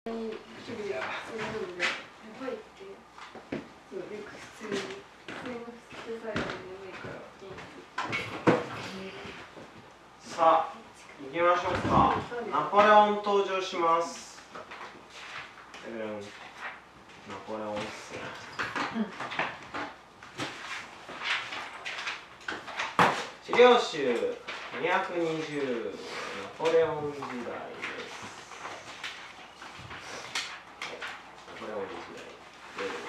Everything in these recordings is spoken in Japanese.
さあ、行きましょうか。ナポレオン登場します。ナポレオンっすね。資料集220、ナポレオン時代です。ナポレオン時代でござい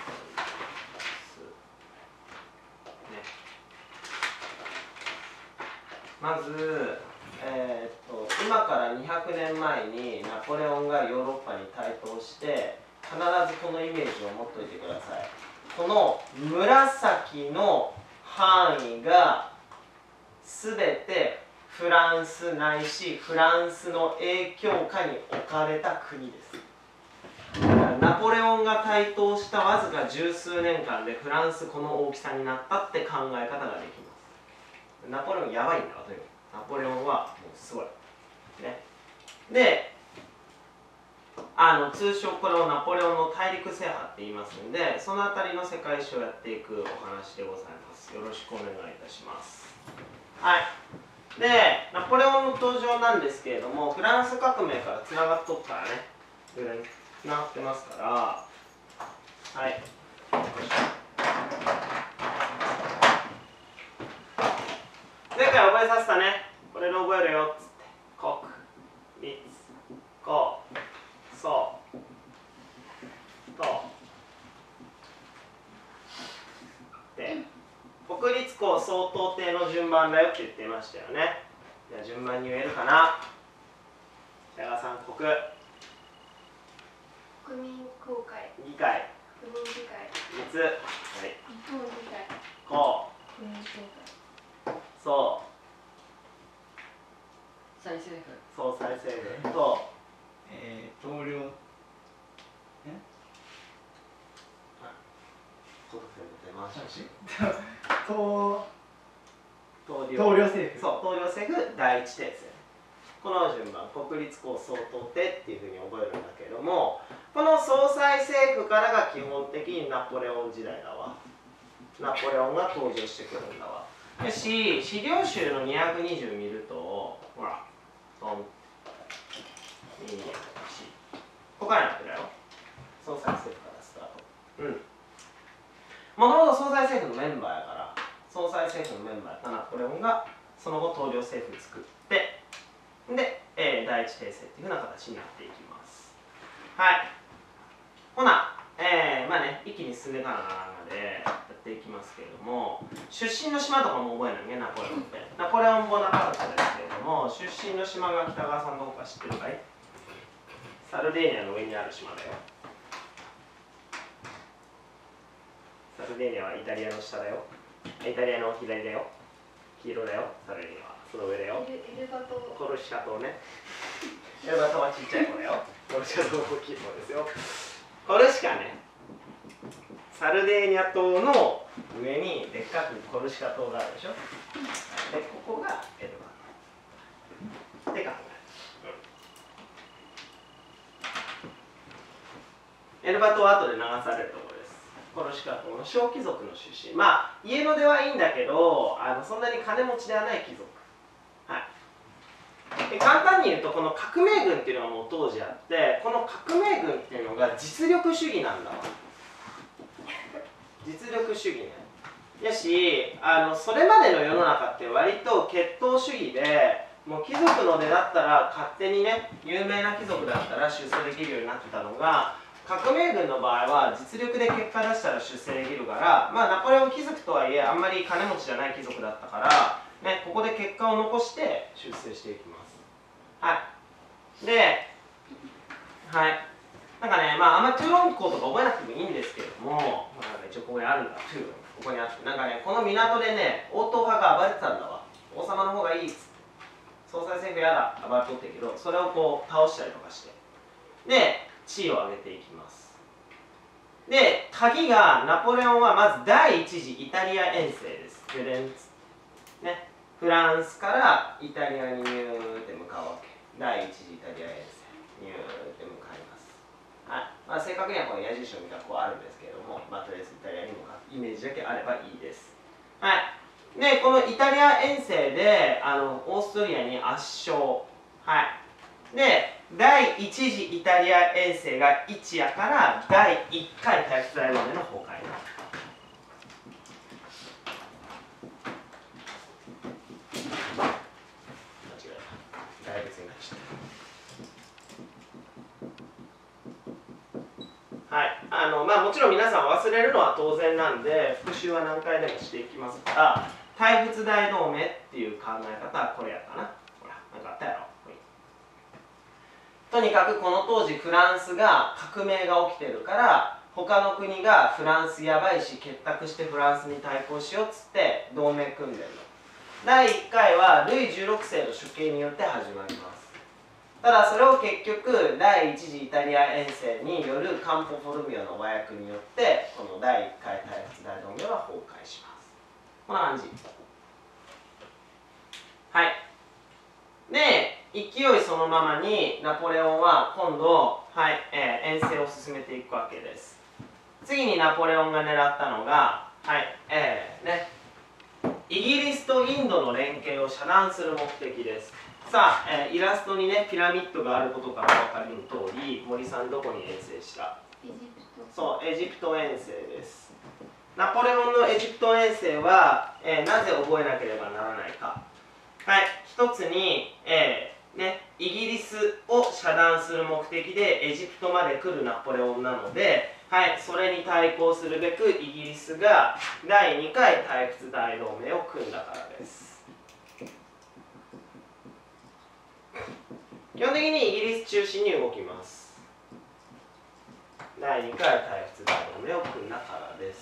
ます。ね、まず、今から200年前にナポレオンがヨーロッパに台頭して必ずこのイメージを持っておいてください。この紫の範囲が全てフランスないしフランスの影響下に置かれた国です。だからナポレオンが台頭したわずか十数年間でフランスこの大きさになったって考え方ができます。ナポレオンやばいんだわとにかく。ナポレオンはもうすごい。ね、で通称これをナポレオンの大陸制覇って言いますので、その辺りの世界史をやっていくお話でございます。よろしくお願いいたします。はい、でナポレオンの登場なんですけれども、フランス革命からつながっとくからね、つながってますから、はい、前回覚えさせたね。これで覚えるよっつって、国立公総とで、国立公総統帝の順番だよって言っていましたよね。じゃあ順番に言えるかな。北川さん、国民公会、 議会、 国民議会、 立、はい、 日本議会、 公、 国民公会、 総、 再政府、 総裁政府と、 統領、統領政府、 そう、統領政府第一帝政。この順番、国立公総統帝っていうふうに覚えるんだけれども、この総裁政府からが基本的にナポレオン時代だわ。ナポレオンが登場してくるんだわ。よし、資料集の220見ると、ほら、トン、2、4、ここからなってるやろ。総裁政府からスタート。うん。もともと総裁政府のメンバーやから、総裁政府のメンバーやったナポレオンがその後統領政府作って、で、第一帝政っていうふうな形になっていきます。はい。ほな、まあね、一気に進んでいかなあかんのでやっていきますけれども、出身の島とかも覚えないね、ナポレオンって。ナポレオン・ボナパルトですけれども、出身の島が北川さんどこか知ってるかい？サルデーニャの上にある島だよ。サルデーニャはイタリアの下だよ。イタリアの左だよ。黄色だよ、サルデーニャは。その上だよ。 エルバト、 コルシカ島ね。エルバトはちっちゃい子だよ。コルシカ島は大きい方ですよ。コルシカね。サルデーニャ島の上にでっかくコルシカ島があるでしょ。で、ここがエルバト。って考える。エルバトは後で流されるところです。コルシカ島の小貴族の出身。まあ、家の出はいいんだけど、そんなに金持ちではない貴族。はい。で簡単に言うと、この革命軍っていうのがもう当時あって、この革命軍っていうのが実力主義なんだわ。実力主義ね。やし、それまでの世の中って割と血統主義で、もう貴族の出だったら勝手にね、有名な貴族だったら出世できるようになってたのが、革命軍の場合は実力で結果出したら出世できるから、まあ、ナポレオン貴族とはいえあんまり金持ちじゃない貴族だったから、ね、ここで結果を残して出世していきます。はい。で、はい。なんかね、まあ、あんまりトゥーロン港とか覚えなくてもいいんですけども、まあ、なんか一応ここにあるんだ、トゥーロン。ここにあって、なんかね、この港でね、応答派が暴れてたんだわ。王様の方がいいっつって。総裁政府やだ、暴れとってるけど、それをこう倒したりとかして。で、地位を上げていきます。で、鍵が、ナポレオンはまず第一次イタリア遠征です。ね、フランスからイタリアにニューって向かうわけ。第一次イタリア遠征。ニューって向かいます。 正確にはこの矢印を見たらこうあるんですけれども、とりあえずイタリアに向かってイメージだけあればいいです。はい、でこのイタリア遠征でオーストリアに圧勝、はい、で第1次イタリア遠征が1やから第1回大仏大同盟の崩壊。はい、もちろん皆さん忘れるのは当然なんで復習は何回でもしていきますから、大仏大同盟っていう考え方はこれやったな。ほらなんかあったやろ。とにかくこの当時フランスが革命が起きてるから他の国がフランスやばいし結託してフランスに対抗しようっつって同盟組んでるの。第1回はルイ16世の処刑によって始まります。ただそれを結局第1次イタリア遠征によるカンポ・フォルミオの和訳によってこの第1回大仏大同盟は崩壊します。こんな感じ。はい。で勢いそのままにナポレオンは今度、はい遠征を進めていくわけです。次にナポレオンが狙ったのが、はいイギリスとインドの連携を遮断する目的です。さあ、イラストにねピラミッドがあることから分かる通り、森さんどこに遠征した？ エジプト。 そう、エジプト遠征です。ナポレオンのエジプト遠征は、なぜ覚えなければならないか。はい、一つに、イギリスを遮断する目的でエジプトまで来るナポレオンなので、はい、それに対抗するべくイギリスが第2回大仏大同盟を組んだからです。基本的にイギリス中心に動きます。第2回大仏大同盟を組んだからです。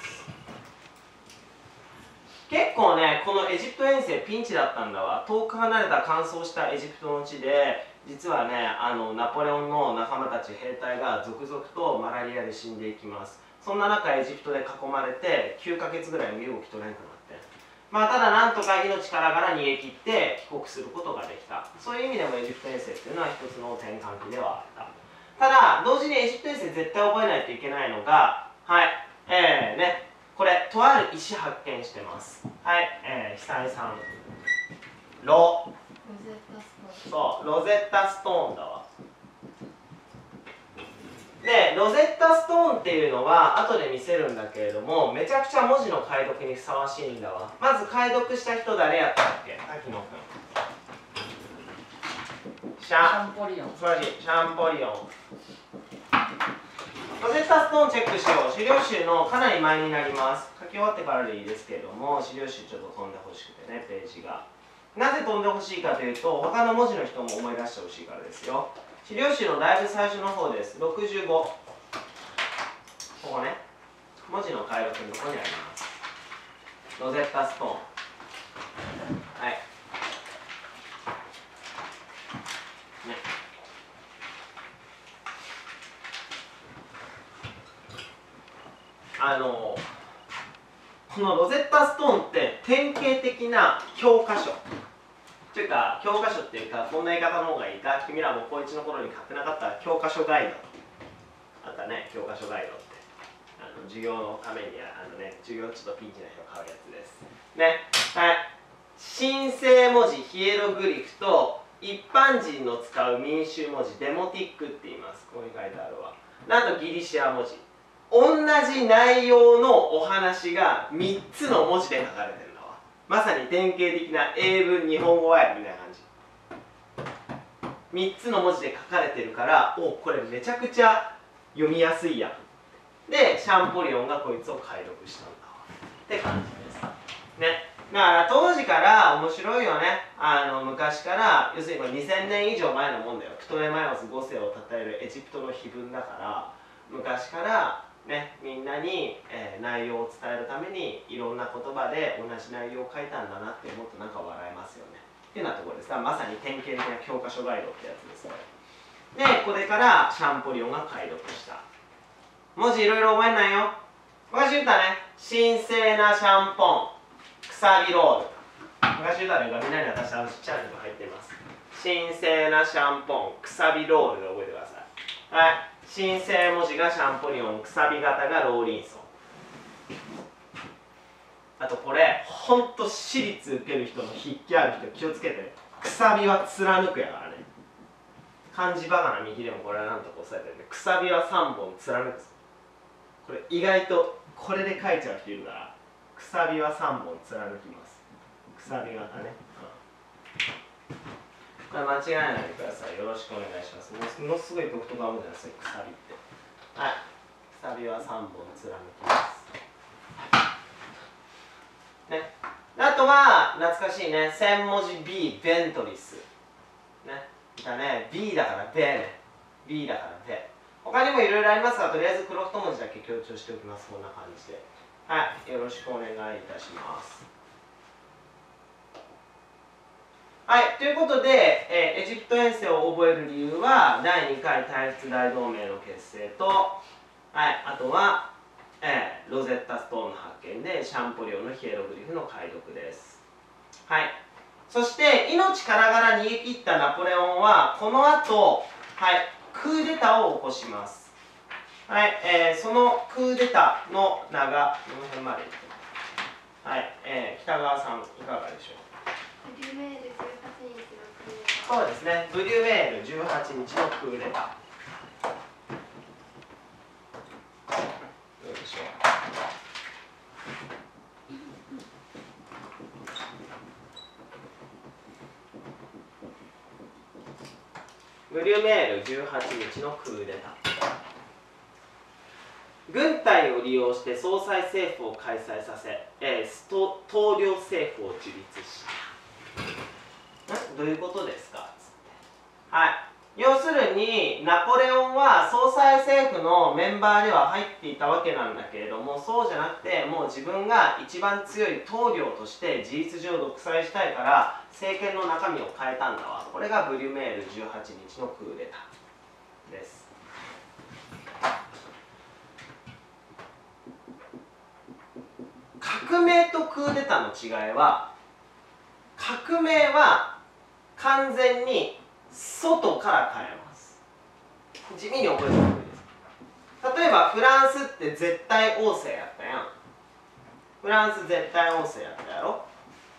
結構ねこのエジプト遠征ピンチだったんだわ。遠く離れた乾燥したエジプトの地で実はねナポレオンの仲間たち兵隊が続々とマラリアで死んでいきます。そんな中エジプトで囲まれて9ヶ月ぐらい身動き取れなくなって、ただなんとか命からがら逃げ切って帰国することができた。そういう意味でもエジプト遠征っていうのは一つの転換期ではあった。ただ同時にエジプト遠征絶対覚えないといけないのが、はいこれとある石発見してます。はい、久井さんロゼッタストーン。そうロゼッタストーンだわ。でロゼッタストーンっていうのは後で見せるんだけれどもめちゃくちゃ文字の解読にふさわしいんだわ。まず解読した人誰やったっけ？滝野君。シャンポリオン。素晴らしい。シャンポリオン。ロゼッタストーンチェックしよう。資料集のかなり前になります。書き終わってからでいいですけれども資料集ちょっと飛んでほしくてねページが。なぜ飛んでほしいかというと他の文字の人も思い出してほしいからですよ。資料集のだいぶ最初の方です。65。ここね。文字の解読のところにあります。ロゼッタストーン。はい。ね。このロゼッタストーンって典型的な教科書。というか教科書っていうかこんな言い方の方がいいか、君らも高1の頃に買ってなかった教科書ガイドあったね。教科書ガイドって授業のために授業ちょっとピンチな人買うやつですね。はい、神聖文字ヒエログリフと一般人の使う民衆文字デモティックって言います。ここに書いてあるわ。なんとギリシア文字、同じ内容のお話が3つの文字で書かれてる。まさに典型的な英文日本語訳みたいな感じ。3つの文字で書かれてるからこれめちゃくちゃ読みやすいやん。でシャンポリオンがこいつを解読したんだって感じですね。だから当時から面白いよね。昔から要するに2000年以上前のもんだよ。プトレマイオス5世を称えるエジプトの碑文だから昔からね、みんなに、内容を伝えるためにいろんな言葉で同じ内容を書いたんだなって思うとなんか笑えますよねっていうようなところです。まさに典型的な教科書ガイドってやつですね。でこれからシャンポリオンが解読した文字いろいろ覚えないよ。昔言ったね、神聖なシャンポンくさびロール。昔言ったねがみんなに私ちっちゃいのが入っています。神聖なシャンポンくさびロールで覚えてください。はい、 新生文字がシャンポリオン、くさび型がローリンソン。あとこれほんと私立受ける人の筆記ある人気をつけてね。くさびは貫くやからね。漢字バカな右でもこれはなんとか押さえてるね。くさびは3本貫く。これ意外とこれで書いちゃう人いるから、くさびは3本貫きます。くさび型ね、これ間違えないでください。よろしくお願いします。ものすごい独特なもんじゃないですか、くさびって。はい、くさびは3本貫きます。ね、あとは懐かしいね、1000文字 B、ベントリス。ね、だね、B だからベね。B だからベ。他にもいろいろありますが、とりあえず黒太文字だけ強調しておきます。こんな感じで。はい、よろしくお願いいたします。はい、ということで、エジプト遠征を覚える理由は、第2回対仏大同盟の結成と、はい、あとは、ロゼッタストーンの発見でシャンポリオンのヒエログリフの解読です。はい、そして命からがら逃げ切ったナポレオンはこの後、はい、クーデターを起こします。はい、そのクーデターの名がこの辺までいってます。はい、北川さんいかがでしょう。 ブリュメール18日のクーデター。 そうですね、ブリュメール18日のクーデター。どうでしょう。ブリュメール18日のクーデター。軍隊を利用して総裁政府を開催させ、統領政府を樹立した。どういうことですかつって。はい。要するにナポレオンは総裁政府のメンバーでは入っていたわけなんだけれども、そうじゃなくてもう自分が一番強い統領として事実上独裁したいから政権の中身を変えたんだわ。これがブリュメール18日のクーデターです。革命とクーデターの違いは、革命は完全に外から変えます。地味に覚えておくといいです。例えばフランスって絶対王政やったやん。フランス絶対王政やったやろ。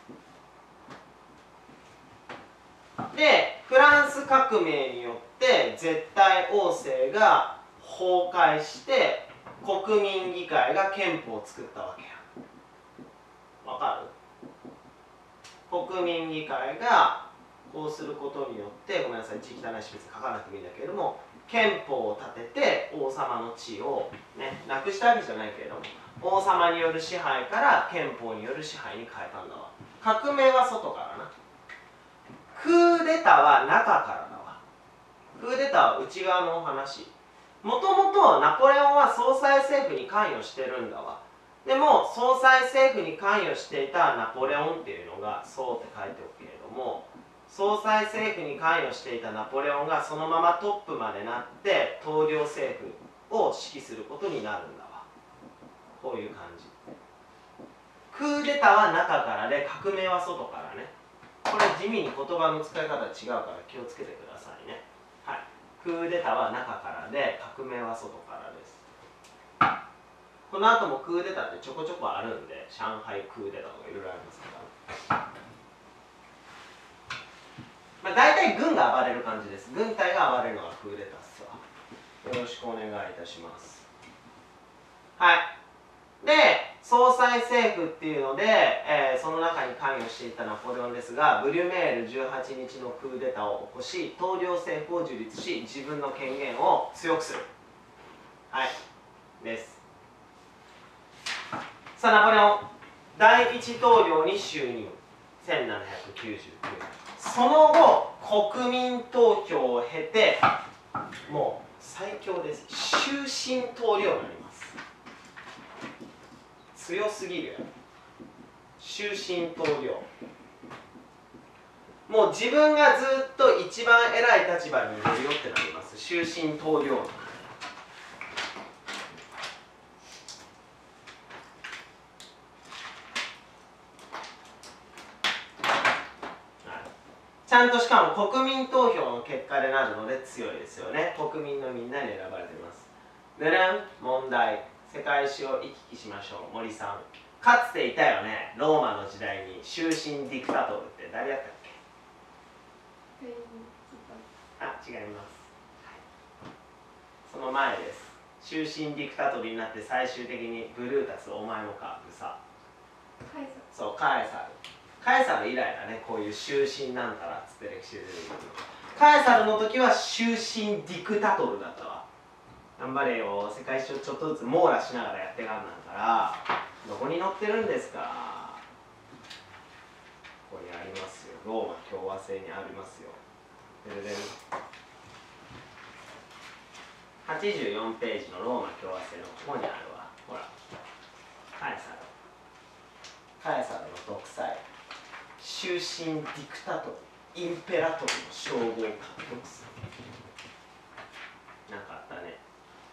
でフランス革命によって絶対王政が崩壊して国民議会が憲法を作ったわけや。わかる？国民議会がこうすることによって、ごめんなさい、字汚いし別に書かなくてもいいんだけれども、憲法を立てて王様の地位を、ね、なくしたわけじゃないけれども、王様による支配から憲法による支配に変えたんだわ。革命は外からな。クーデターは中からだわ。クーデターは内側のお話。もともとナポレオンは総裁政府に関与してるんだわ。でも総裁政府に関与していたナポレオンっていうのが、そうって書いておくけれども、総裁政府に関与していたナポレオンがそのままトップまでなって統領政府を指揮することになるんだわ。こういう感じ。クーデターは中からで、革命は外からね。これ地味に言葉の使い方が違うから気をつけてくださいね。はい、クーデターは中からで、革命は外からです。この後もクーデターってちょこちょこあるんで、上海クーデターとかいろいろありますから、大体軍が暴れる感じです。軍隊が暴れるのがクーデターっすわ。よろしくお願いいたします。はい。で、総裁政府っていうので、その中に関与していたナポレオンですが、ブリュメール18日のクーデターを起こし、統領政府を樹立し、自分の権限を強くする。はい。です。さあ、ナポレオン、第一統領に就任。1799年。その後、国民投票を経て、もう最強です。終身統領になります。強すぎるやろ。終身統領。もう自分がずっと一番偉い立場にいるよってなります。終身統領。 ちゃんとしかも国民投票の結果でなるので強いですよね。国民のみんなに選ばれています。でね、問題。世界史を行き来しましょう。森さん。かつていたよね、ローマの時代に終身ディクタトルって誰やったっけ？あ、違います。その前です。終身ディクタトルになって最終的にブルータス、お前もか、ブサ。そう、カエサル。カエサル以来だね、こういう終身なんたらっつって歴史で出てくるの。カエサルの時は終身ディクタトルだったわ。頑張れよ、世界史をちょっとずつ網羅しながらやってかんなんから、どこに載ってるんですか？ここにありますよ。ローマ共和制にありますよ。ででで84ページのローマ共和制のここにあるわ。ほら。カエサル。カエサルの独裁。終身ディクタトル。インペラトルの称号を獲得する。なんかあったね。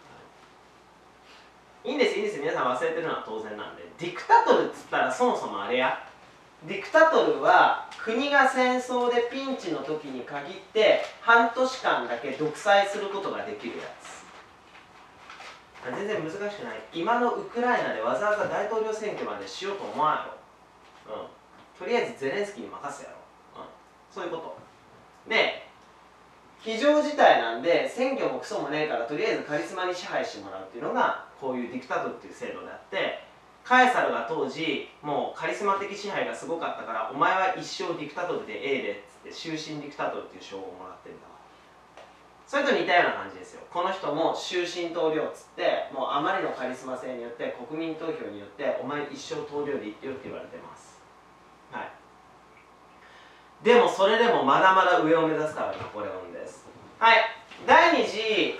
いいんです、いいんです。皆さん忘れてるのは当然なんで。ディクタトルっつったらそもそもあれや。ディクタトルは国が戦争でピンチの時に限って半年間だけ独裁することができるやつ。全然難しくない。今のウクライナでわざわざ大統領選挙までしようと思わんやろ。とりあえずゼレンスキーに任せやろ。そういうこと。で、非常事態なんで選挙もクソもねえからとりあえずカリスマに支配してもらうっていうのがこういうディクタトルっていう制度であって、カエサルが当時もうカリスマ的支配がすごかったからお前は一生ディクタトルでええでっつって終身ディクタトルっていう称号をもらってるんだわ。それと似たような感じですよ。この人も終身統領っつってもうあまりのカリスマ性によって国民投票によってお前一生統領でいってよって言われてます。はい。でもそれでもまだまだ上を目指すからナポレオンです。はい。第2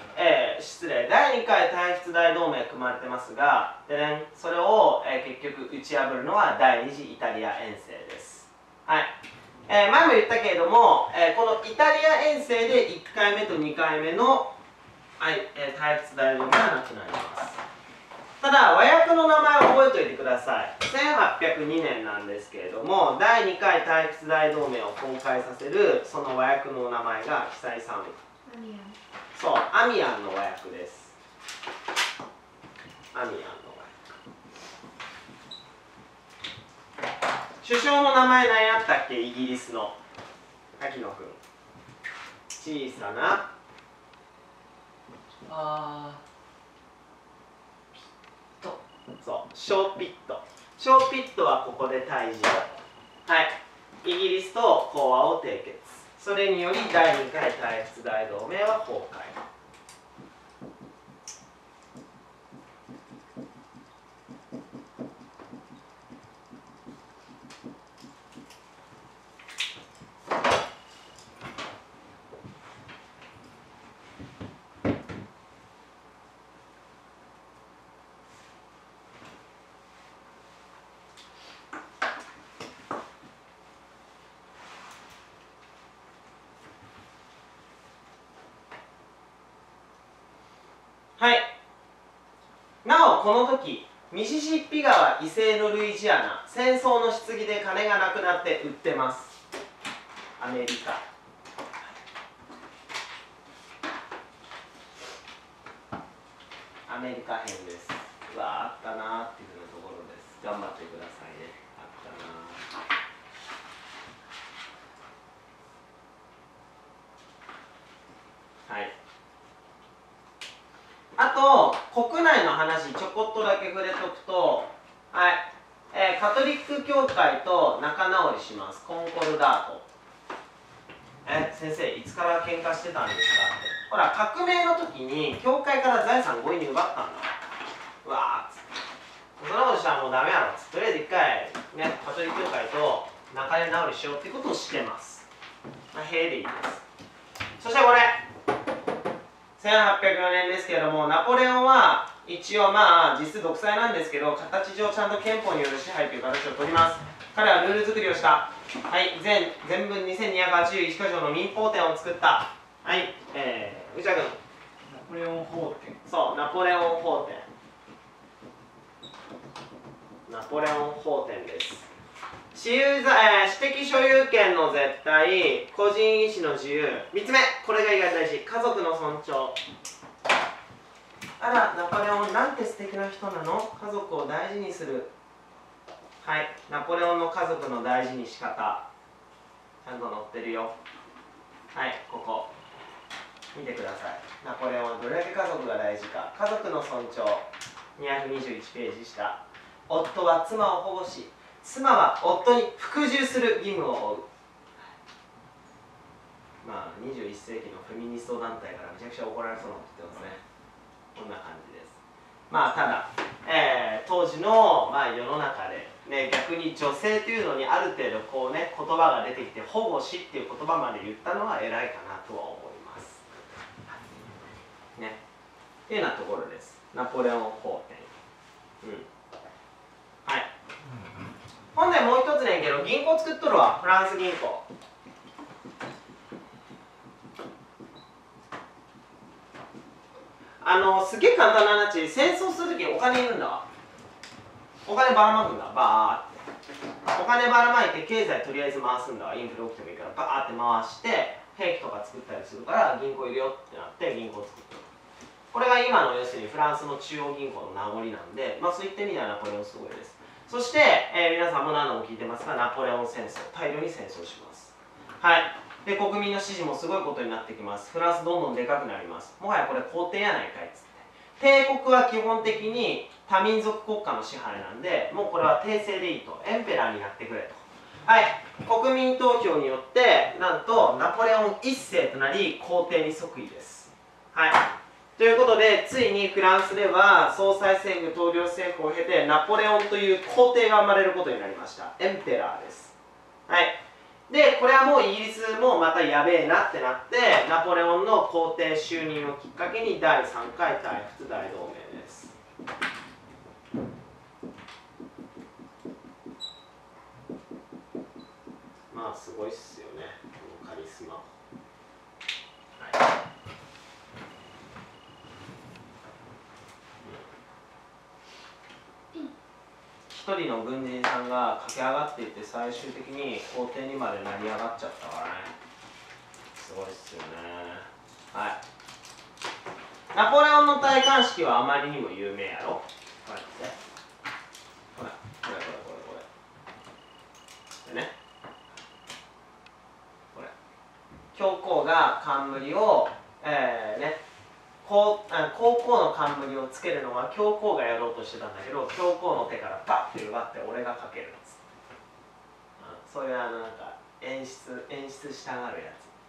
回対仏大同盟組まれてますが、でね、それを、結局打ち破るのは第2次イタリア遠征です。はい。前も言ったけれども、このイタリア遠征で1回目と2回目の、対仏大同盟がなくなります。ただ和訳の名前を覚えておいてください。1802年なんですけれども、第2回対仏大同盟を崩壊させるその和訳の名前が久井さん。そう、アミアンの和訳です。アミアンの和訳。首相の名前何やったっけ？イギリスの滝野くん。小さなそう、ショーピット。ショーピットはここで退治。はい。イギリスと講和を締結。それにより第2回対仏大同盟は崩壊。はい。なおこの時ミシシッピ川以西のルイジアナ、戦争の棺で金がなくなって売ってます。アメリカ。アメリカ編です。うわあったなーっていうところです。頑張ってくださいね。あったなー。はい。あと国内の話ちょこっとだけ触れとくと、はい、カトリック教会と仲直りします。コンコルダート。先生いつから喧嘩してたんですかって。ほら革命の時に教会から財産強引に奪ったんだ。うわーっつってそんなことしたらもうダメやろっつってとりあえず一回ねカトリック教会と仲直りしようっていうことをしてます。まあ、へでいいです。そしてこれ1804年ですけれども、ナポレオンは一応まあ実質独裁なんですけど、形上ちゃんと憲法による支配という形をとります。彼はルール作りをした。はい、全文2281箇条の民法典を作った。はい、内田君。 ナポレオン法典。 そう、ナポレオン法典。ナポレオン法典です。 私的所有権の絶対、個人意思の自由。3つ目、これが意外と大事。家族の尊重。あら、ナポレオン、なんて素敵な人なの？家族を大事にする。はい、ナポレオンの家族の大事に仕方。ちゃんと載ってるよ。はい、ここ。見てください。ナポレオンはどれだけ家族が大事か。家族の尊重。221ページ下。夫は妻を保護し、妻は夫に服従する義務を負う。まあ、21世紀のフェミニスト団体からめちゃくちゃ怒られそうなこと言ってますね。こんな感じです。まあ、ただ、当時の、世の中で、ね、逆に女性というのにある程度こう、ね、言葉が出てきて保護しっていう言葉まで言ったのは偉いかなとは思います。ね、っていうようなところです。ナポレオン法典。はい。ほんでもう一つねんけど、銀行作っとるわ。フランス銀行。すげえ簡単な話、戦争するときお金いるんだわ。お金ばらまくんだ、バーって。お金ばらまいて経済とりあえず回すんだわ。インフレ起きてもいいからバーって回して、兵器とか作ったりするから銀行いるよってなって銀行作ってる。これが今の要するにフランスの中央銀行の名残なんで、そういった意味ではナポレオンすごいです。そして、皆さんも何度も聞いてますが、ナポレオン戦争、大量に戦争します。はい。で、国民の支持もすごいことになってきます。フランスどんどんでかくなります。もはやこれ皇帝やないかいっつって。帝国は基本的に多民族国家の支配なんで、もうこれは帝政でいいと。エンペラーになってくれと。はい。国民投票によって、なんとナポレオン1世となり、皇帝に即位です。はい。ということで、ついにフランスでは総裁政府、統領政府を経てナポレオンという皇帝が生まれることになりました。エンペラーです。はい。で、これはもうイギリスもまたやべえなってなって、ナポレオンの皇帝就任をきっかけに第3回大仏大同盟です。まあすごいっすよね、このカリスマ。はい。一人の軍人さんが駆け上がっていって最終的に皇帝にまで成り上がっちゃったからね。すごいっすよね。はい。ナポレオンの戴冠式はあまりにも有名やろ。こうやってこれでね、これ教皇が冠を高校の冠をつけるのは教皇がやろうとしてたんだけど、教皇の手からパッて奪って俺がかけるんです。そういうなんか演出したがるやつ。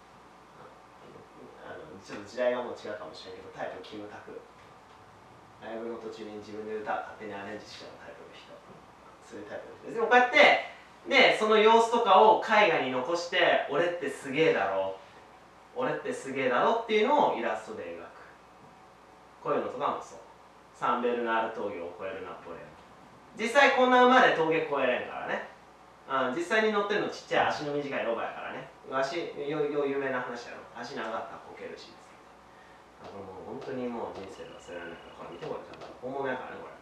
ちょっと時代がもう違うかもしれないけど、タイプキムタク。ライブの途中に自分で歌勝手にアレンジしちゃうタイプの人。そういうタイプです。でもこうやってでその様子とかを絵画に残して、俺ってすげえだろ、俺ってすげえだろっていうのをイラストで描く。こういうのとかもそう。サンベルナール峠を越えるナポレオン。実際こんな馬で峠越えれんからね。実際に乗ってるのちっちゃい足の短いロバやからね。有名な話やろ。足長かったらこけるし。もう本当にもう人生で忘れられないから。これ見てこれちゃんと本物やからね、これ。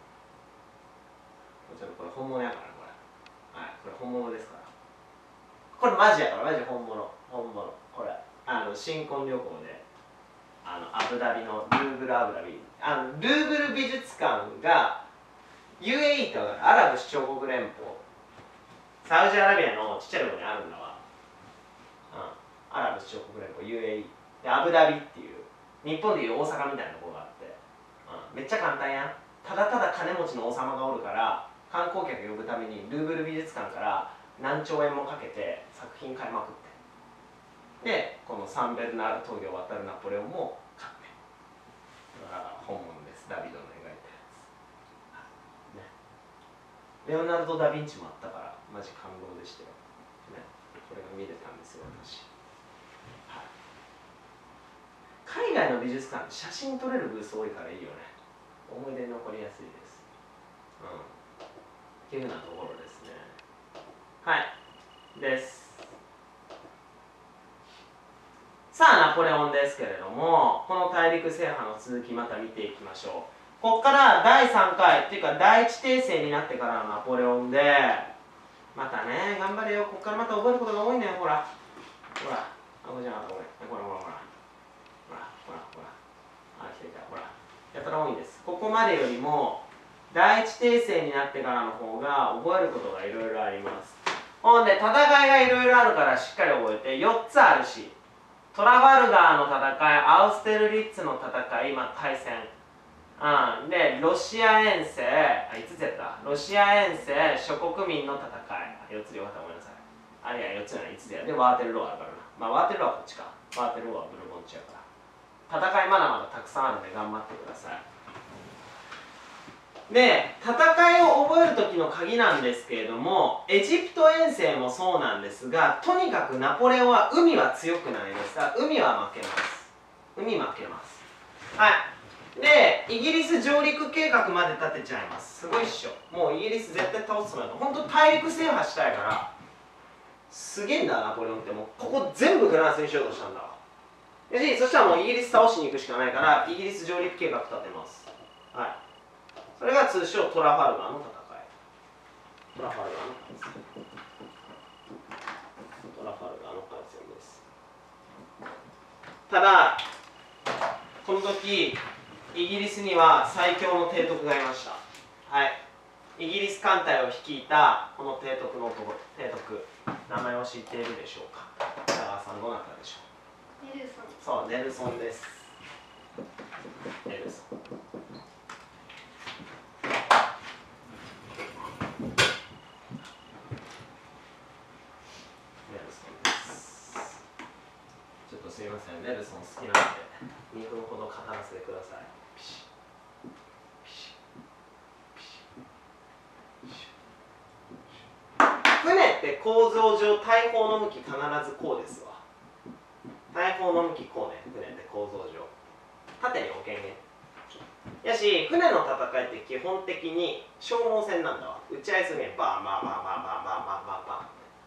これ本物やからね、これ。はい、これ本物ですから。これマジやから、マジ本物。本物。これ。新婚旅行で。アブダビのルーブルアブダビ、ルーブル美術館が UAE ってアラブ首長国連邦、サウジアラビアのちっちゃいところにあるんだわ。アラブ首長国連邦 UAE で、アブダビっていう日本でいう大阪みたいなところがあって、めっちゃ簡単やん。ただただ金持ちの王様がおるから観光客呼ぶためにルーブル美術館から何兆円もかけて作品買いまくって、でこのサンベルナール峠を渡るナポレオンも買って、だから本物です。ダビドの描いたやつ、ね、レオナルド・ダ・ヴィンチもあったからマジ感動でしたよ、ね、これが見れたんですよ私、はい、海外の美術館って写真撮れるブース多いからいいよね。思い出に残りやすいです。っていうようなところですね。はいです。さあナポレオンですけれども、この大陸制覇の続きまた見ていきましょう。ここから第3回っていうか第一帝政になってからのナポレオンで、 またね、頑張れよ。ここからまた覚えることが多いね。ほら。ほら。あ、これじゃなかった、これ。ほらほらほら。ほらほらほら。あ、来た来た。ほら。やたら多いんです。ここまでよりも、第一訂正になってからの方が覚えることがいろいろあります。ほんで、戦いがいろいろあるからしっかり覚えて、4つあるし。トラファルガーの戦い、アウステルリッツの戦い、今、対戦。で、ロシア遠征、5つやった。ロシア遠征、諸国民の戦い。4つでよかったらごめんなさい。あるいは4つなら5つや。で、ワーテルローあるからな。まあ、ワーテルローはこっちか。ワーテルローはブルボンチやから。戦いまだまだたくさんあるので頑張ってください。で、戦いを覚える時の鍵なんですけれども、エジプト遠征もそうなんですが、とにかくナポレオンは海は強くないですが、海は負けます。海負けます。はい。で、イギリス上陸計画まで立てちゃいます。すごいっしょ。もうイギリス絶対倒すつもりだ。本当大陸制覇したいから、すげえんだ、ナポレオンって。もうここ全部フランスにしようとしたんだわ。よし、そしたらもうイギリス倒しに行くしかないから、イギリス上陸計画立てます。はい。それが通称トラファルガーの戦い。トラファルガーの海戦。トラファルガーの海戦です。ただ、この時、イギリスには最強の提督がいました。はい。イギリス艦隊を率いたこの提督の男、提督、名前を知っているでしょうか。北川さん、どなたでしょネルソン。 う。そう、ネルソンです。ネルソン。すみません、ネルソン好きなので2分ほど語らせてください。ピシッピシッピシッピシッ。船って構造上大砲の向き必ずこうですわ。大砲の向きこうね、船って構造上縦に置けんね。やし、船の戦いって基本的に消耗戦なんだわ。打ち合いするねん、バーンバーンバーンバーンバーンバーンバーンバーン。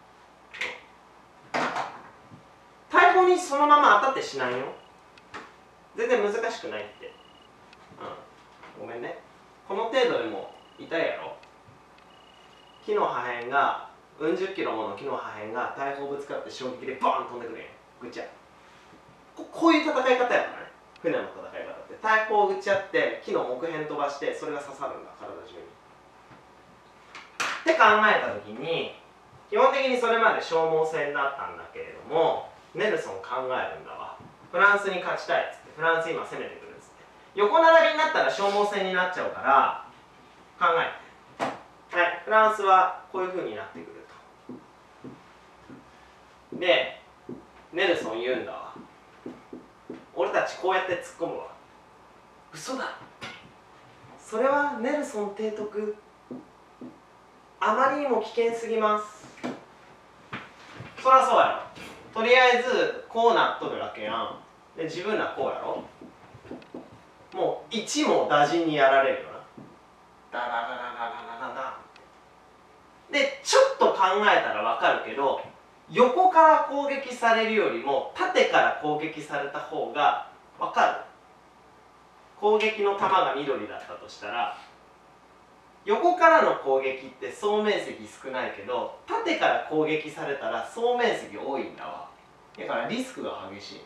大砲にそのまま当たってしないよ。全然難しくないって。ごめんね。この程度でも痛いやろ。木の破片が、うん十キロもの木の破片が大砲ぶつかって衝撃でバーン飛んでくるやん。ぐちゃ。こういう戦い方やからね。船の戦い方って。大砲を打ち合って木の木片飛ばしてそれが刺さるんだ、体中に。って考えた時に、基本的にそれまで消耗戦だったんだけれども、ネルソン考えるんだわ。フランスに勝ちたいっつって、フランス今攻めてくるっつって。横並びになったら消耗戦になっちゃうから考えて。はい、フランスはこういう風になってくると。で、ネルソン言うんだわ。俺たちこうやって突っ込むわ。嘘だ。それはネルソン提督、あまりにも危険すぎます。そりゃそうやろ。とりあえずこうなっとるわけやん。で自分らこうやろ。もう一網打尽にやられるよな。ダダダダダダダダ。でちょっと考えたらわかるけど、横から攻撃されるよりも縦から攻撃された方がわかる。攻撃の弾が緑だったとしたら、横からの攻撃って総面積少ないけど、縦から攻撃されたら総面積多いんだわ。だからリスクが激しい。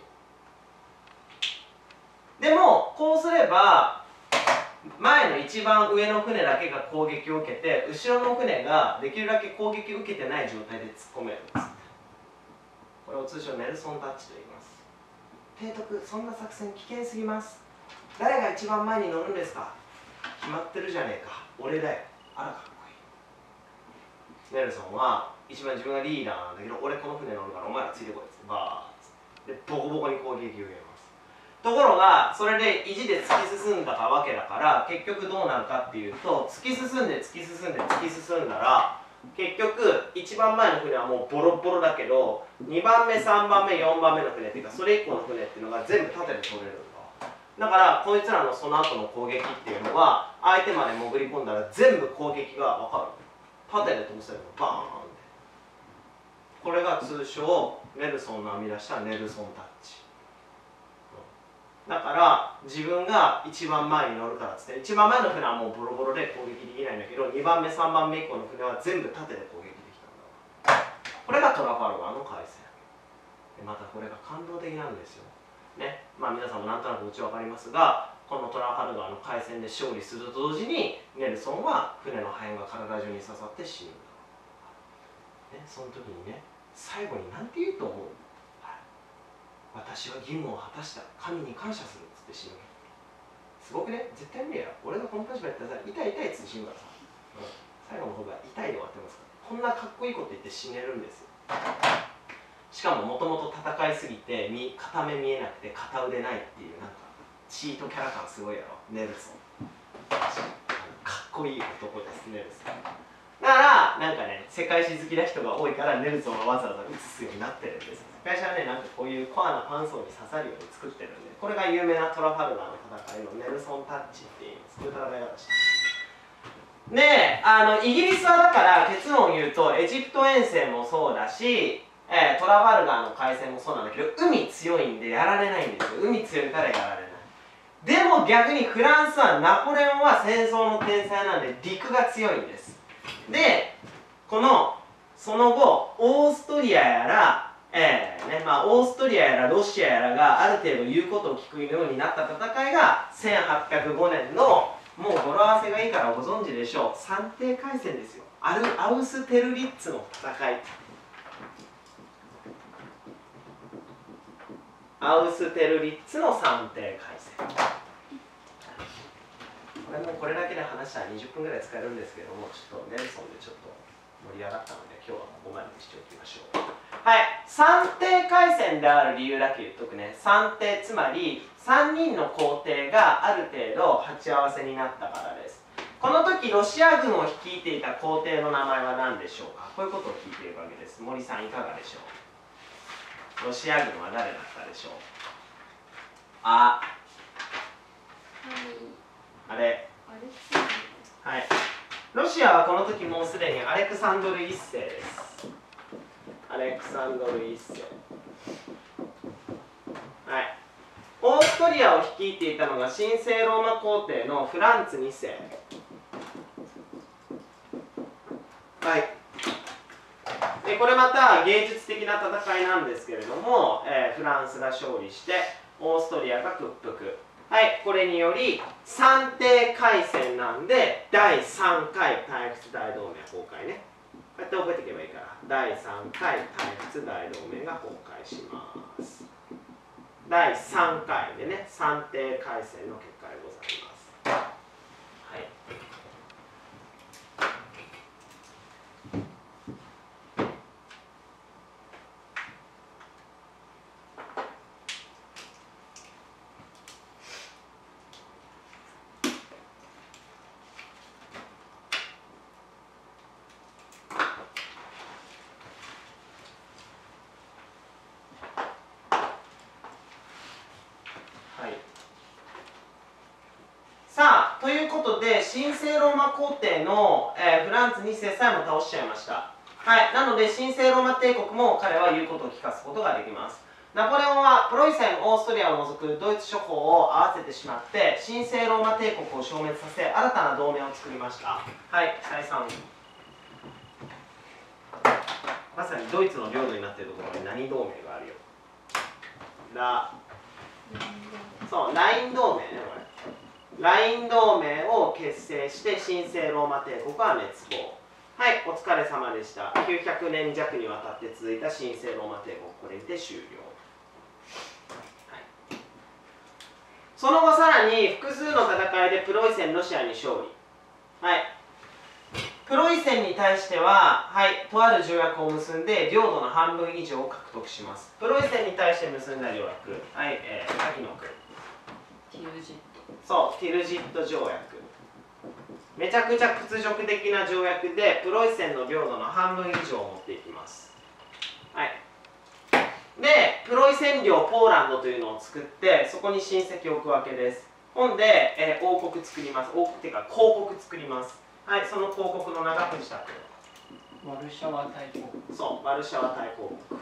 でもこうすれば前の一番上の船だけが攻撃を受けて、後ろの船ができるだけ攻撃を受けてない状態で突っ込めるんです。これを通称ネルソンタッチと言います。提督、そんな作戦危険すぎます。誰が一番前に乗るんですか。決まってるじゃねえか、俺だよ。あらかっこいい。ネルソンは一番自分がリーダーなんだけど、俺この船乗るからお前らついてこいっつってバーッでボコボコに攻撃を受けます。ところがそれで意地で突き進んだわけだから、結局どうなるかっていうと、突き進んで突き進んで突き進んだら、結局一番前の船はもうボロボロだけど、2番目3番目4番目の船っていうか、それ以降の船っていうのが全部縦で取れるんだ。だからこいつらのその後の攻撃っていうのは、相手まで潜り込んだら全部攻撃が分かる。縦で通せるのバーンって。これが通称ネルソンの編み出したネルソンタッチ。だから自分が一番前に乗るからっつって、一番前の船はもうボロボロで攻撃できないんだけど、2番目3番目以降の船は全部縦で攻撃できたの。 トラファルガーの海戦で、またこれが感動的なんですよね。まあ皆さんもなんとなくうち分かりますが、このトラファルガーの海戦で勝利すると同時にネルソンは船の破片が体中に刺さって死ぬんだ、ね、その時にね、最後に何て言うと思う、私は義務を果たした、神に感謝するっつって死ぬ。すごくね、絶対無理や。俺がこの立場やったらさ、痛い痛いっつって死ぬからさ、最後の方が痛いで終わってますから。こんなかっこいいこと言って死ねるんですよ。しかももともと戦いすぎて片目見えなくて片腕ないっていう、なんかチートキャラ感すごいやろ、ネルソン。かっこいい男です、ネルソン。だからなんかね、世界史好きな人が多いからネルソンはわざわざ映すようになってるんです。世界史はね、なんかこういうコアなファン層に刺さるように作ってるんで、これが有名なトラファルガーの戦いのネルソンタッチっていうんです。こういう戦い方してで、イギリスはだから結論を言うと、エジプト遠征もそうだし、トラファルガーの海戦もそうなんだけど、海強いんでやられないんですよ。海強いからやられない。でも逆にフランスは、ナポレオンは戦争の天才なんで陸が強いんです。で、その後オーストリアやら、オーストリアやらロシアやらがある程度言うことを聞くようになった戦いが1805年の、もう語呂合わせがいいからご存知でしょう、サンテー海戦ですよ。アウステルリッツの戦い。アウステルリッツのサンテー海戦。これだけで話したら20分ぐらい使えるんですけれども、ちょっとネルソンでちょっと盛り上がったので今日はここまでにしておきましょう。はい、サンテー海戦である理由だけ言っとくね。サンテー、つまり3人の皇帝がある程度鉢合わせになったからです。この時ロシア軍を率いていた皇帝の名前は何でしょうか。こういうことを聞いているわけです。森さんいかがでしょう。ロシア軍は誰だったでしょう。あれ、はい、ロシアはこの時もうすでにアレクサンドル1世です。アレクサンドル1世、はい、オーストリアを率いていたのが神聖ローマ皇帝のフランツ2世、はい、でこれまた芸術的な戦いなんですけれども、フランスが勝利してオーストリアが屈服。はい、これによりサンテー海戦なんで第3回対仏大同盟崩壊ね。こうやって覚えていけばいいから、第3回対仏大同盟が崩壊します。第3回でね、サンテー海戦の結果でございます。はい、さあ、ということで神聖ローマ皇帝の、フランツ2世さえも倒しちゃいました。はい、なので神聖ローマ帝国も彼は言うことを聞かすことができます。ナポレオンはプロイセン、オーストリアを除くドイツ諸侯を合わせてしまって神聖ローマ帝国を消滅させ新たな同盟を作りました。はい、再三。まさにドイツの領土になっているところに何同盟があるよ。そう、ライン同盟ね、これ。ライン同盟を結成して神聖ローマ帝国は滅亡。はい、お疲れ様でした。900年弱にわたって続いた神聖ローマ帝国、これにて終了。はい、その後さらに複数の戦いでプロイセン、ロシアに勝利。はい、プロイセンに対しては、はい、とある条約を結んで領土の半分以上を獲得します。プロイセンに対して結んだ条約、はい、滝野君。そう、ティルジット条約。めちゃくちゃ屈辱的な条約でプロイセンの領土の半分以上を持っていきます。はい、でプロイセン領ポーランドというのを作ってそこに親戚を置くわけです。ほんで、王国作ります。っていうか公国作ります。はい、その公国の長藤だけワルシャワ大公国。 そう、ワルシャワ大公国。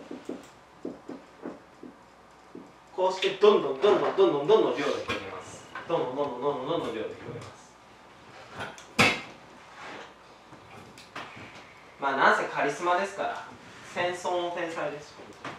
こうしてどんどん領土を広げます。どんどん領土を広げます。まあなんせカリスマですから戦争の天才です。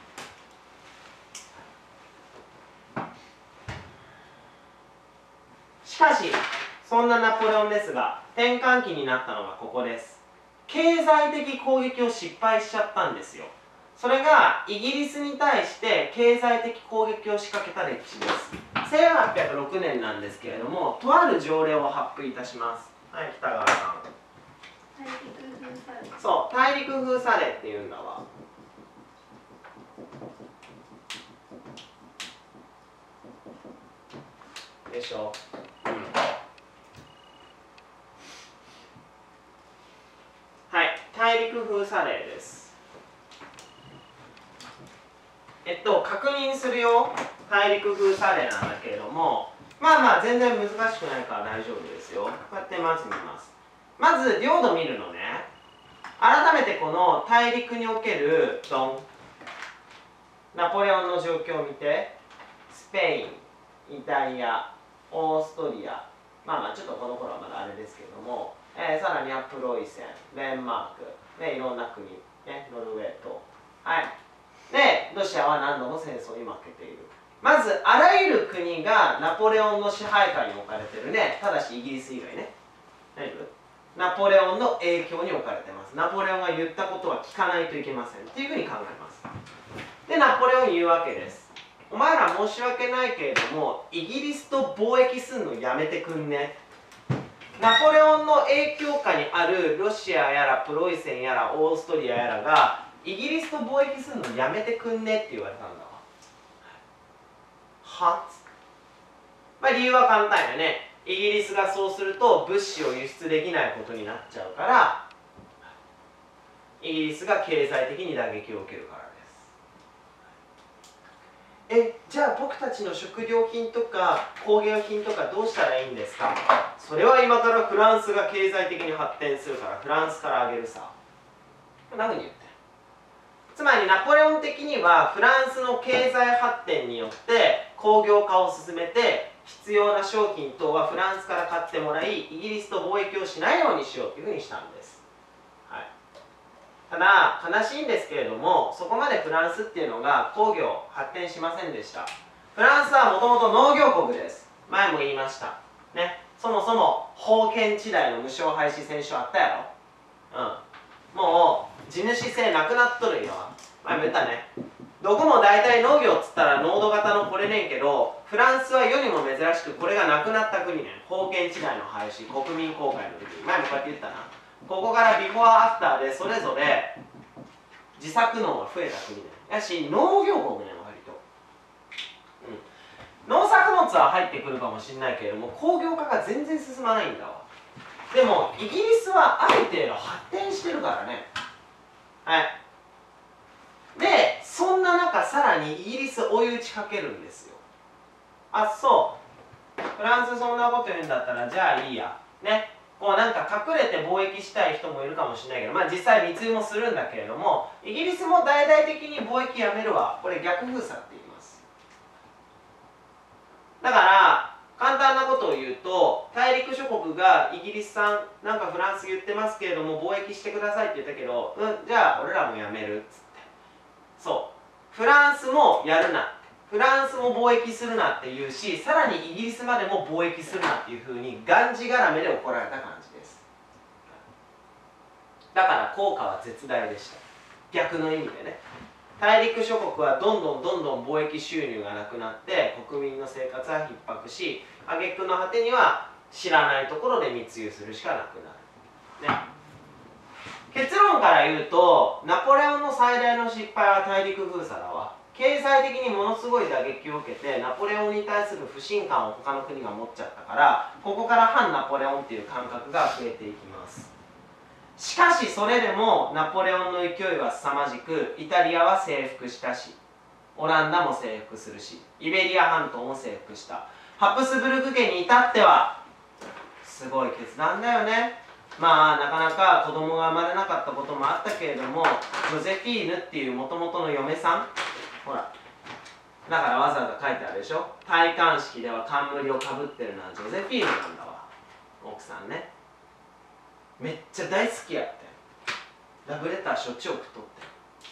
しかしそんなナポレオンですが、転換期になったのがここです。経済的攻撃を失敗しちゃったんですよ。それがイギリスに対して経済的攻撃を仕掛けた歴史です。1806年なんですけれども、とある条例を発布いたします。はい、北川さん。 大陸封鎖令。 そう、大陸封鎖令っていうんだわ。でしょ。はい、大陸封鎖令です。確認するよ。大陸封鎖令なんだけれども、まあ全然難しくないから大丈夫ですよ。こうやってまず見ます。まず領土見るのね。改めてこの大陸におけるナポレオンの状況を見て、スペイン、イタリア、オーストリア、ちょっとこの頃はまだあれですけれども、さらにはプロイセン、デンマーク、いろんな国、ノルウェーと、はい。で、ロシアは何度も戦争に負けている。まず、あらゆる国がナポレオンの支配下に置かれてるね。ただし、イギリス以外ね。大丈夫？ナポレオンの影響に置かれてます。ナポレオンが言ったことは聞かないといけません。っていうふうに考えます。で、ナポレオン言うわけです。お前ら申し訳ないけれども、イギリスと貿易するのやめてくんね。ナポレオンの影響下にあるロシアやらプロイセンやらオーストリアやらが、イギリスと貿易するのやめてくんねって言われたんだわ。は？理由は簡単よね。イギリスがそうすると物資を輸出できないことになっちゃうから、イギリスが経済的に打撃を受けるからです。じゃあ僕たちの食料品とか工業品とかどうしたらいいんですか？それは今からフランスが経済的に発展するからフランスからあげるさ。こんなふうに言ってる。つまりナポレオン的にはフランスの経済発展によって工業化を進めて必要な商品等はフランスから買ってもらいイギリスと貿易をしないようにしようというふうにしたんです。はい、ただ悲しいんですけれどもそこまでフランスっていうのが工業発展しませんでした。フランスはもともと農業国です。前も言いましたね。そもそも封建地代の無償廃止戦争あったやろ。もう地主制なくなっとるんよ。前も言ったね。どこも大体農業っつったら濃度型のこれねんけど、フランスは世にも珍しくこれがなくなった国ねん。封建地代の廃止、国民公開の時に前もこうやって言ったな。ここからビフォーアフターでそれぞれ自作農が増えた国ねん。やし農業国ねん割と。農作物は入ってくるかもしれないけれども工業化が全然進まないんだわ。でもイギリスはある程度発展してるからね。はい。でそんな中さらにイギリス追い打ちかけるんですよ。あ、そうフランスそんなこと言うんだったらじゃあいいやね。こうなんか隠れて貿易したい人もいるかもしれないけど、実際密輸もするんだけれどもイギリスも大々的に貿易やめるわ。これ逆封鎖って言います。だから簡単なことを言うと大陸諸国がイギリスさんなんかフランス言ってますけれども貿易してくださいって言ったけど、じゃあ俺らもやめるっつって、そうフランスもやるな、フランスも貿易するなって言うし、さらにイギリスまでも貿易するなっていうふうにがんじがらめで怒られた感じです。だから効果は絶大でした。逆の意味でね、大陸諸国はどんどん貿易収入がなくなって国民の生活は逼迫し、挙句の果てには知らないところで密輸するしかなくなる、ね、結論から言うとナポレオンの最大の失敗は大陸封鎖だわ。経済的にものすごい打撃を受けてナポレオンに対する不信感を他の国が持っちゃったから、ここから反ナポレオンっていう感覚が増えていきます。しかしそれでもナポレオンの勢いは凄まじく、イタリアは征服したしオランダも征服するしイベリア半島も征服した。ハプスブルク家に至ってはすごい決断だよね。なかなか子供が生まれなかったこともあったけれども、ジョゼフィーヌっていうもともとの嫁さん、ほらだからわざわざ書いてあるでしょ。戴冠式では冠をかぶってるのはジョゼフィーヌなんだわ。奥さんね、めっちゃ大好きやって、ラブレターしょっちゅう送っとって、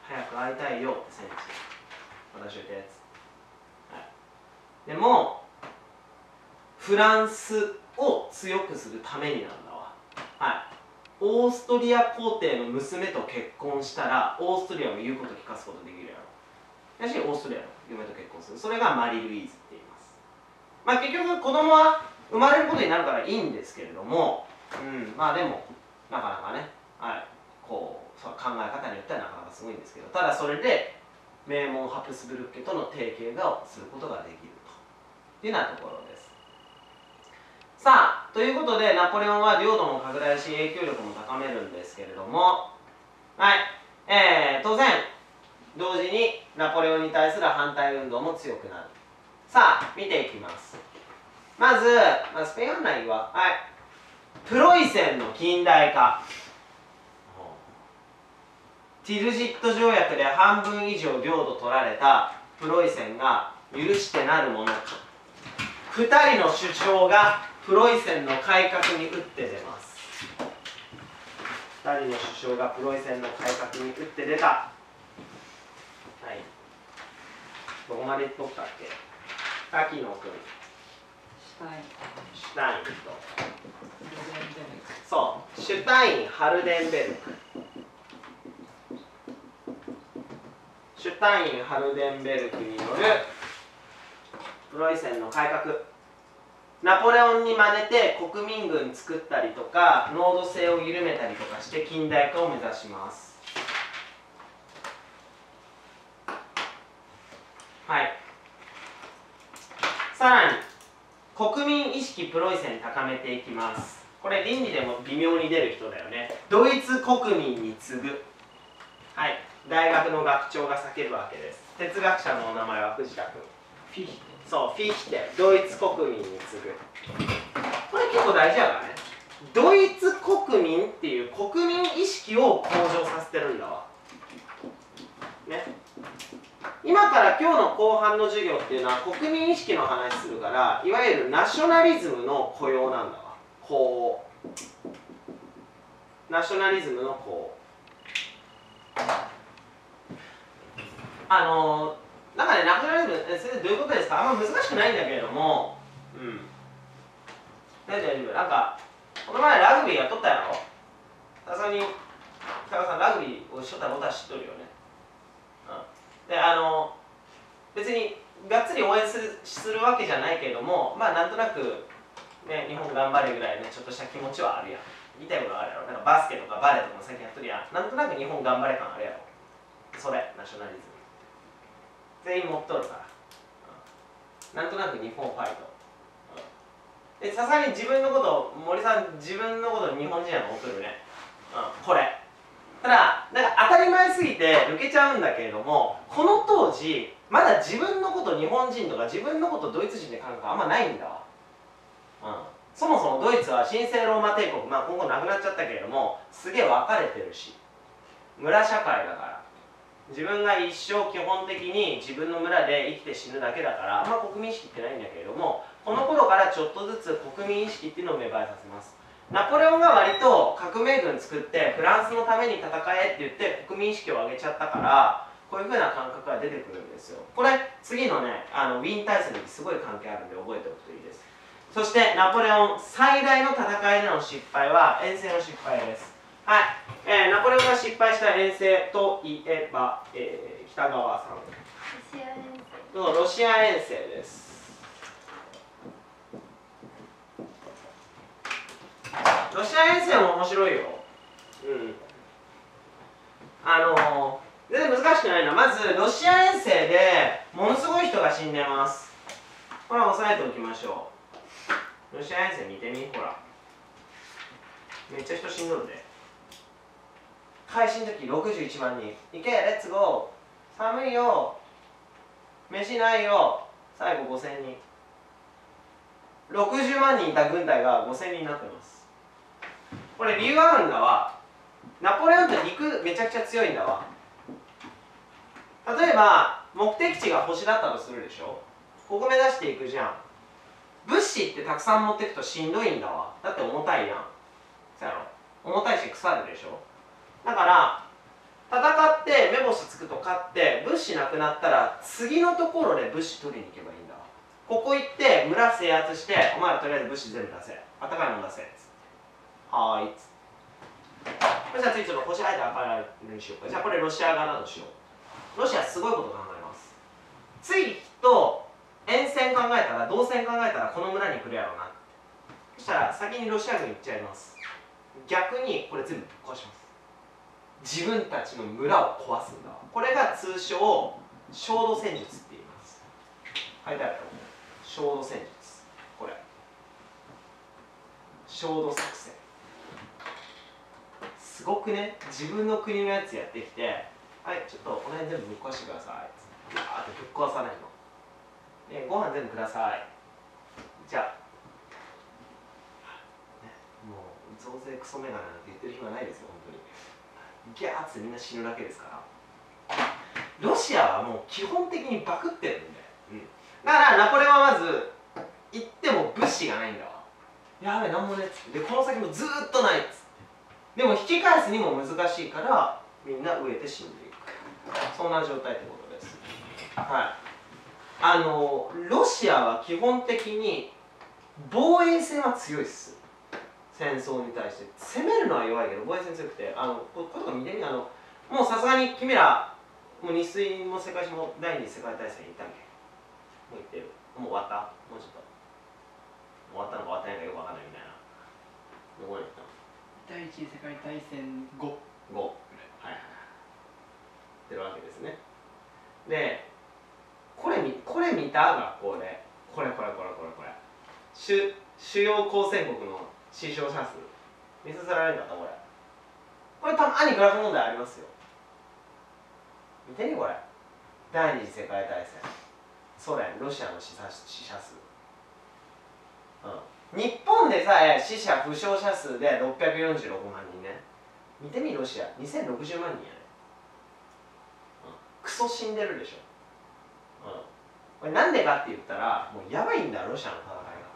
早く会いたいよって戦地私言ったやつ、はい、でもフランスを強くするためになんだわ、はい、オーストリア皇帝の娘と結婚したらオーストリアも言うこと聞かすことできるやろ。だしオーストリアの嫁と結婚する、それがマリー・ルイーズって言います。まあ結局子供は生まれることになるからいいんですけれども、まあでもなかなかね、はい、こう考え方によってはなかなかすごいんですけど、ただそれで名門ハプスブルク家との提携をすることができるというようなところです。さあということでナポレオンは領土も拡大し影響力も高めるんですけれども、はい、当然同時にナポレオンに対する反対運動も強くなる。さあ見ていきます。まず、スペイン案内は、はい、プロイセンの近代化、ティルジット条約で半分以上領土取られたプロイセンが許してなるものか。2人の首相がプロイセンの改革に打って出ます。2人の首相がプロイセンの改革に打って出た。はい、どこまで言っとったっけ。滝野君、シュタインと、そうシュタイン・ハルデンベルク、シュタイン・ハルデンベルクによるプロイセンの改革、ナポレオンに真似て国民軍作ったりとか農土制を緩めたりとかして近代化を目指します。はい、さらに国民意識プロイセン高めていきます。これ倫理でも微妙に出る人だよね。ドイツ国民に次ぐ、はい、大学の学長が叫ぶわけです。哲学者のお名前は藤田君。 フィヒテ。 そうフィヒテ、ドイツ国民に次ぐ。これ結構大事やからね。ドイツ国民っていう国民意識を向上させてるんだわね。今から今日の後半の授業っていうのは国民意識の話するから、いわゆるナショナリズムの雇用なんだわ。こうナショナリズムのこうなんかね、ナショナリズムそれどういうことですか。あんま難しくないんだけれども、大丈夫。なんかこの前ラグビーやっとったやろ。さすがに北川さんラグビーをしとったことは知っとるよね。で別にがっつり応援するわけじゃないけれども、まあなんとなく、ね、日本頑張れぐらいのちょっとした気持ちはあるやん。言いたいことがあるやろ。なんかバスケとかバレーとかも最近やっとるやん。なんとなく日本頑張れ感あるやろ。それナショナリズム全員持っとるから、なんとなく日本ファイト、でさすがに自分のこと森さん自分のこと日本人やと思ってるね、これただなんか当たり前すぎて抜けちゃうんだけれども、この当時まだ自分のこと日本人とか自分のことドイツ人で感覚あんまないんだわ、そもそもドイツは神聖ローマ帝国、今後なくなっちゃったけれどもすげえ分かれてるし村社会だから、自分が一生基本的に自分の村で生きて死ぬだけだからあんま国民意識ってないんだけれども、この頃からちょっとずつ国民意識っていうのを芽生えさせます。ナポレオンが割と革命軍作ってフランスのために戦えって言って国民意識を上げちゃったから、こういう風な感覚が出てくるんですよ。これ次のねウィーン大戦にすごい関係あるんで覚えておくといいです。そしてナポレオン最大の戦いでの失敗は遠征の失敗です。はい、ナポレオンが失敗した遠征といえば、北川さん。ロシア遠征です。ロシア遠征も面白いよ。全然難しくないな。まずロシア遠征でものすごい人が死んでます。これは押さえておきましょう。ロシア遠征見てみ、ほらめっちゃ人死んどるで。開始の時61万人。行けレッツゴー、寒いよ、飯ないよ、最後5000人。60万人いた軍隊が5000人になってます。これ理由があるんだわ。ナポレオンって陸めちゃくちゃ強いんだわ。例えば目的地が星だったとするでしょ。ここ目指していくじゃん。物資ってたくさん持っていくとしんどいんだわ。だって重たいやん。そうやろ、重たいし腐るでしょ。だから戦って目星つくと勝って物資なくなったら次のところで物資取りに行けばいいんだわ。ここ行って村制圧してお前らとりあえず物資全部出せ、あったかいもの出せっつってはーいっつって。じゃあ次ちょっと星ライダー赤いライダーにしようか。じゃあこれロシア側だとしよう。ロシアすごいこと考えます。次きっと沿線考えたら動線考えたらこの村に来るやろうな。そしたら先にロシア軍行っちゃいます。逆にこれ全部ぶっ壊します。自分たちの村を壊すんだ。これが通称焦土戦術って言います。書いてあるよ。焦土戦術。これ焦土作戦。すごくね、自分の国のやつやってきて、はい、ちょっとこの辺全部ぶっ壊してください。ガーってぶっ壊さないの。で、ご飯全部ください。じゃあ、ね、もう増税クソメガネなんて言ってる暇ないですよ、本当に。ギャーってみんな死ぬだけですから。ロシアはもう基本的にバクってるんで、だからナポレオンはまず行っても物資がないんだわ。やべえ、なんもねっつって。で、この先もずーっとないっつって。でも引き返すにも難しいからみんな飢えて死んでいく、そんな状態ってことです。はい。ロシアは基本的に防衛戦は強いっす。戦争に対して攻めるのは弱いけど防衛戦強くて、これとか見てみ、もうさすがに君らもう日水も世界史も第二次世界大戦行ったんけ。もう行ってる。もう終わった。もうちょっと終わったのか終わってないかよくわかんないみたいな。どこに行ったの？ 第一次世界大戦後 5、はいはいってるわけですね。でこれ見た学校でこれ主要交戦国の死傷者数見させられるんだった。これたまにグラフ問題ありますよ。見てみこれ。第二次世界大戦ソ連ロシアの死者数、日本でさえ死者負傷者数で646万人ね。見てみロシア2060万人やね。クソ死んでるでしょ。これなんでかって言ったらもうやばいんだ、ロシアの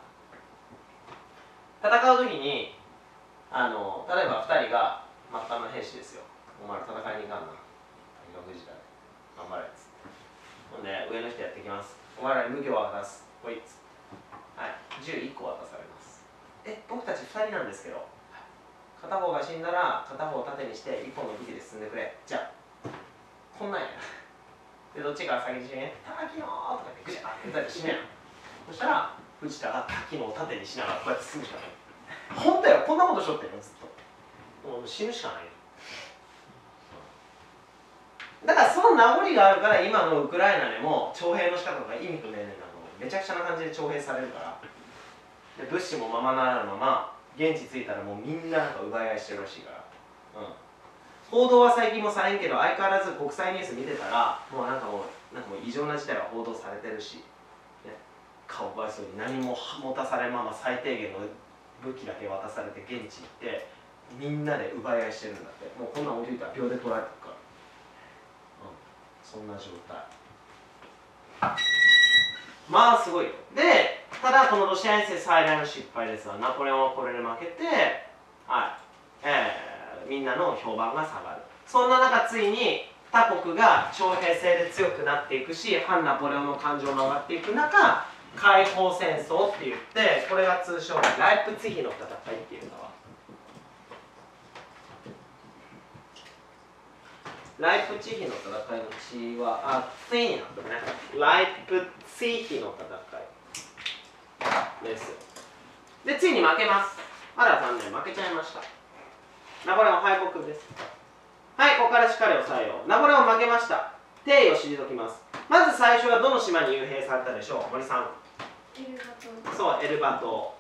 戦いが。戦う時に例えば2人が末端の兵士ですよ。お前ら戦いに行かんな、6時代頑張れっつって。ほんで上の人やってきます。お前らに武器を渡す、こいっつって、はい、銃1個渡されます。僕たち2人なんですけど、片方が死んだら片方を盾にして1本の武器で進んでくれ。じゃあこんなんやで、どっちから先に死ね、滝野とか言ってぐちゃって撃たれて死ねやん。そしたら藤田が滝野を盾にしながらこうやって進むしかない。本当よ、こんなことしょってるのずっと。もう死ぬしかないよ。だからその名残があるから今のウクライナでも徴兵の仕方が意味不明なのめちゃくちゃな感じで徴兵されるから、で物資もままならぬまま現地着いたらもうみんななんか奪い合いしてるらしいから、報道は最近もされんけど相変わらず国際ニュース見てたらもうなんかもう異常な事態が報道されてるし、ね、かわいそうに何も持たされまま最低限の武器だけ渡されて現地行ってみんなで奪い合いしてるんだって。もうこんなん置いといたら秒で取られてるから、そんな状態。まあすごいよ。でただこのロシア遠征最大の失敗ですが、ナポレオンはこれで負けて、みんなの評判が下がる。そんな中ついに他国が徴兵制で強くなっていくし反ナポレオンの感情も上がっていく中、解放戦争って言ってこれが通称ライプツィヒの戦いっていうんだわ。ライプツィヒの戦いの地はツィになったね。ライプツィヒの戦いです。でついに負けます。あら残念、負けちゃいました。ナポレオン敗北です。はい、ここからしっかり押さえよう。ナポレオン負けました。帝位を退きます。まず最初はどの島に幽閉されたでしょう、森さん。 エルバ島。 そう、エルバ島。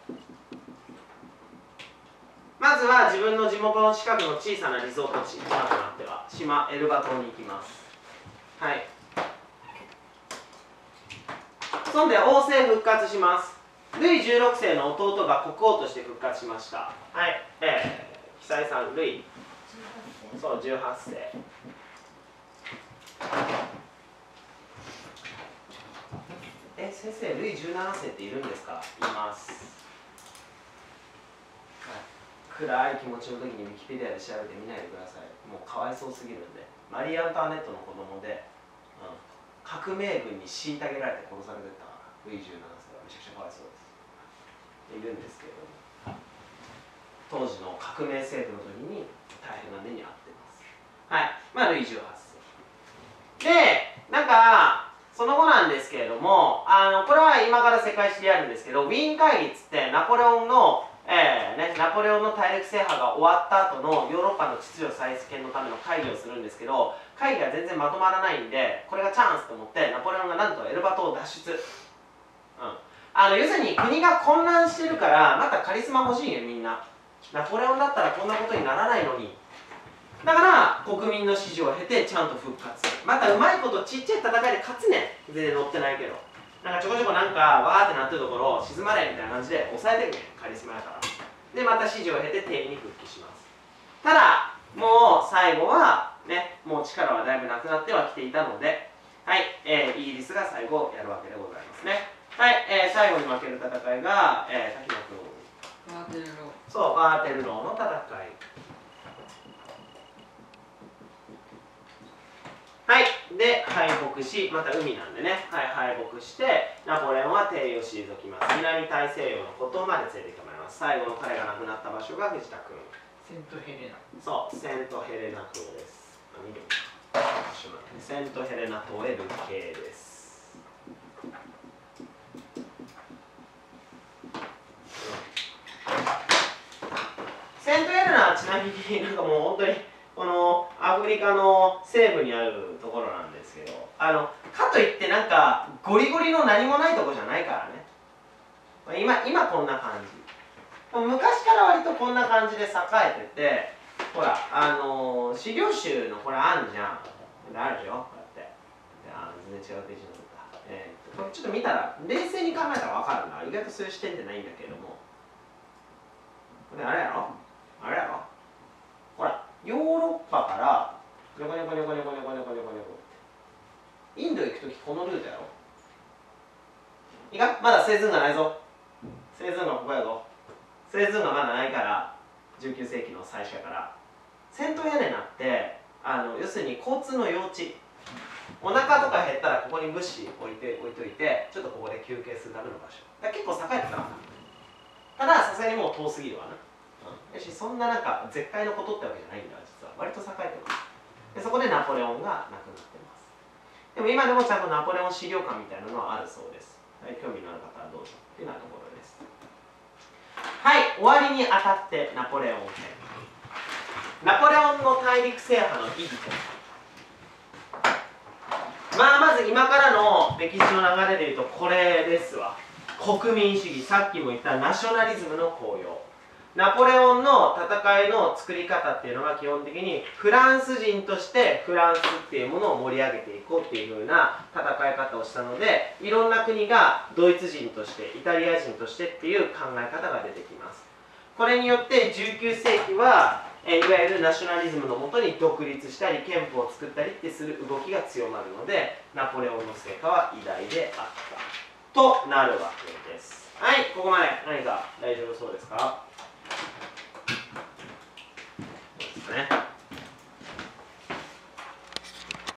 まずは自分の地元の近くの小さなリゾート地、今となっては島エルバ島に行きます。はい。そんで王政復活します。ルイ16世の弟が国王として復活しました。はい、久井さん、ルイそう18世。先生、ルイ17世っているんですか？います。はい、 暗い気持ちの時にウィキペディアで調べてみないでください。もうかわいそうすぎるんで。マリー・アントワネットの子供で、革命軍に虐げられて殺されてたからルイ17世はめちゃくちゃかわいそうです。いるんですけれども、当時の革命政府の時に大変な目に遭ってます。はい、まあルイ18世で、なんかその後なんですけれども、これは今から世界史でやるんですけど、ウィーン会議っつってナポレオンのナポレオンの大陸制覇が終わった後のヨーロッパの秩序再建のための会議をするんですけど、会議が全然まとまらないんで、これがチャンスと思ってナポレオンがなんとエルバ島を脱出、要するに国が混乱してるからまたカリスマ欲しいよみんな。ナポレオンだったらこんなことにならないのに。だから国民の支持を経てちゃんと復活、またうまいことちっちゃい戦いで勝つねん。全然乗ってないけど、なんかちょこちょこなんかわーってなってるところを沈まれみたいな感じで抑えてるねん、カリスマやから。でまた支持を経て帝に復帰します。ただもう最後はね、もう力はだいぶなくなってはきていたので、はい、イギリスが最後やるわけでございますね。はい、最後に負ける戦いが、滝野君、 ワーテルロー。 そう、ワーテルローの戦い。はい、で敗北し、また海なんでね、はい、敗北してナポレオンは帝位を退きます。南大西洋の孤島まで連れてきてもらいます。最後の彼が亡くなった場所が藤田君、 セントヘレナ。 そう、セントヘレナ島です。見る場所なんで、セントヘレナ島へ流刑です。セントヘレナはちなみになんかもう本当にこのアフリカの西部にあるところなんですけど、かといってなんかゴリゴリの何もないとこじゃないからね。今こんな感じ。昔から割とこんな感じで栄えてて、ほら資料集のこれあんじゃん。あるでしょ、こうやって。全然違うページになった。これちょっと見たら冷静に考えたら分かるな。意外とそういう視点ってないんだけども、これあれやろ、あれやろ、ほらヨーロッパからニョコニョコニョコニョコニョコニョコニョコニョコってインド行く時このルートやろ。いいか、まだセーズンがないぞ。セーズンがここやぞ。セーズンがまだないから19世紀の最初やから。セントヘレナって要するに交通の用地、お腹とか減ったらここに物資置いといて、ちょっとここで休憩するための場所だから結構栄えてた。たださすがにもう遠すぎるわな。よし、そんななんか絶海のことってわけじゃないんだ。実は割と栄えてます。でそこでナポレオンが亡くなってます。でも今でもちゃんとナポレオン資料館みたいなのはあるそうです。はい、興味のある方はどうぞっていうようなところです。はい、終わりにあたってナポレオン編。ナポレオンの大陸制覇の意義と、まず今からの歴史の流れでいうとこれですわ。国民主義、さっきも言ったナショナリズムの高揚。ナポレオンの戦いの作り方っていうのが基本的にフランス人としてフランスっていうものを盛り上げていこうっていう風な戦い方をしたので、いろんな国がドイツ人としてイタリア人としてっていう考え方が出てきます。これによって19世紀はいわゆるナショナリズムのもとに独立したり憲法を作ったりってする動きが強まるので、ナポレオンの成果は偉大であったとなるわけです。はい、ここまで何か大丈夫そうですか？